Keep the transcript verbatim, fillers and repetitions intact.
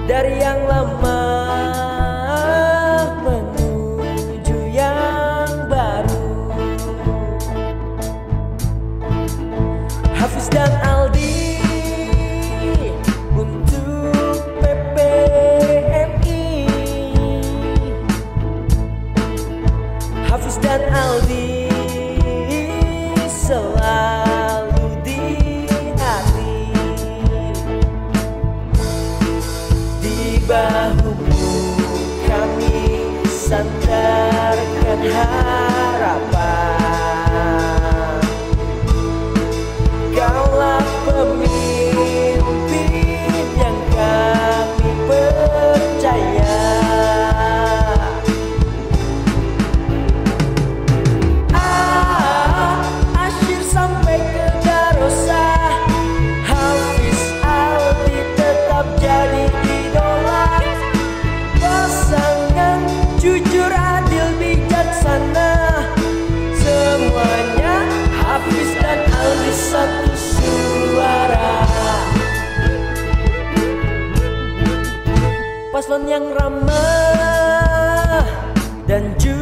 dari yang lama menuju yang baru. Hafiz dan Aldi untuk P P M I. Hafiz dan Aldi selalu di hati. Di bahumu kami sandarkan harapan. Kaulah pemimpin yang kami percaya. Ah, asyir sampai ke Darosah, Hafiz Aldi tetap jadi idola. Pasangan jujur, adil, bijaksana, semuanya Hafiz dan Aldi satu suara. Paslon yang ramah dan jujur